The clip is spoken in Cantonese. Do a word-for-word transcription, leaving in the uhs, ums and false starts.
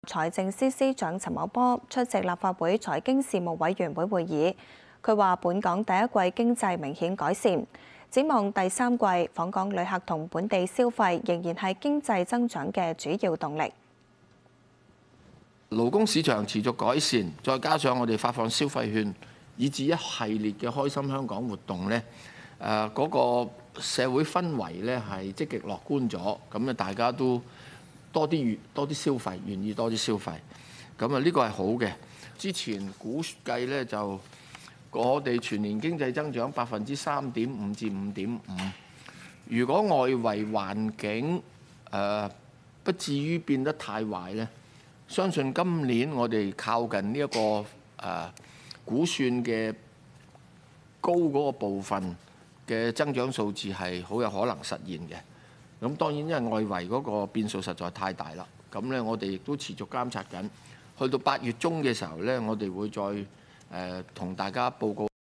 財政司司長陳茂波出席立法會財經事務委員會會議。佢話：本港第一季經濟明顯改善，展望第三季，訪港旅客同本地消費仍然係經濟增長嘅主要動力。 勞工市場持續改善，再加上我哋發放消費券，以至一系列嘅開心香港活動呢，誒嗰個社會氛圍呢係積極樂觀咗，咁啊大家都多啲願多啲消費，願意多啲消費，咁啊呢個係好嘅。之前估計呢，就我哋全年經濟增長百分之三點五至五點五，如果外圍環境誒不至於變得太壞呢，相信今年我哋靠近呢一個誒估算嘅高嗰個部分嘅增長數字係好有可能實現嘅。咁當然因為外圍嗰個變數實在太大啦，咁咧我哋亦都持續監察緊。去到八月中嘅時候咧，我哋會再誒同大家報告。